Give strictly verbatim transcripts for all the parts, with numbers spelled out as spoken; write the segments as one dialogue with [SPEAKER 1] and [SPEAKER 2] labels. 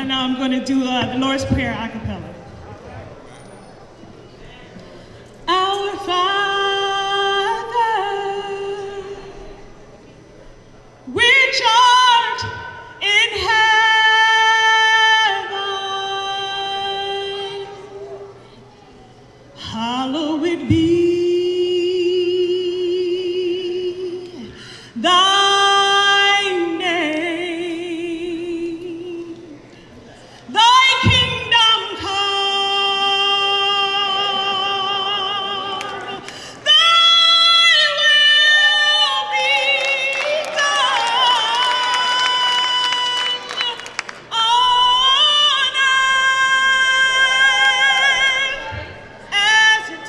[SPEAKER 1] And now I'm going to do uh, the Lord's Prayer a cappella. Our Father, which art in heaven, hallowed be thy name. Thy kingdom come, thy will be done on earth as it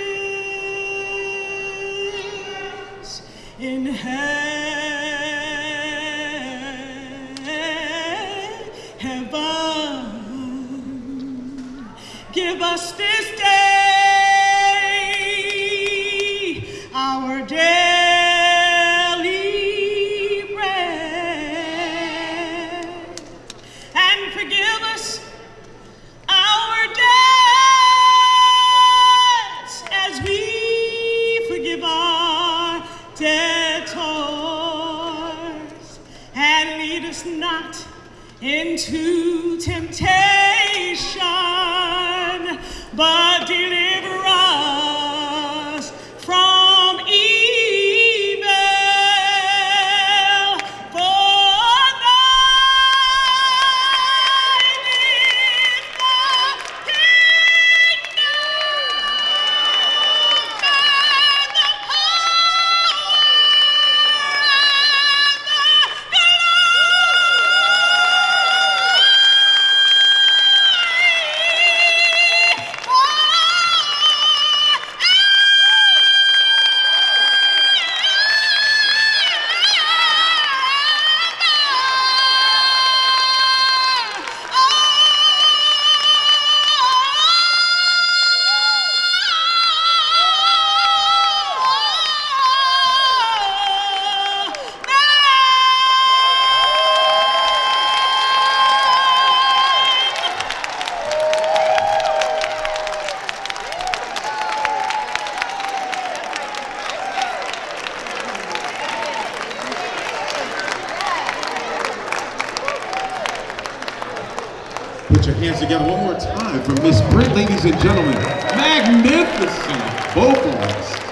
[SPEAKER 1] is in heaven. Give us this day our daily bread, and forgive us our debts as we forgive our debtors, and lead us not into temptation, but deliver us from evil. For thine is the kingdom and the power and the
[SPEAKER 2] Put your hands together one more time for Miss Britt, ladies and gentlemen. Magnificent vocals.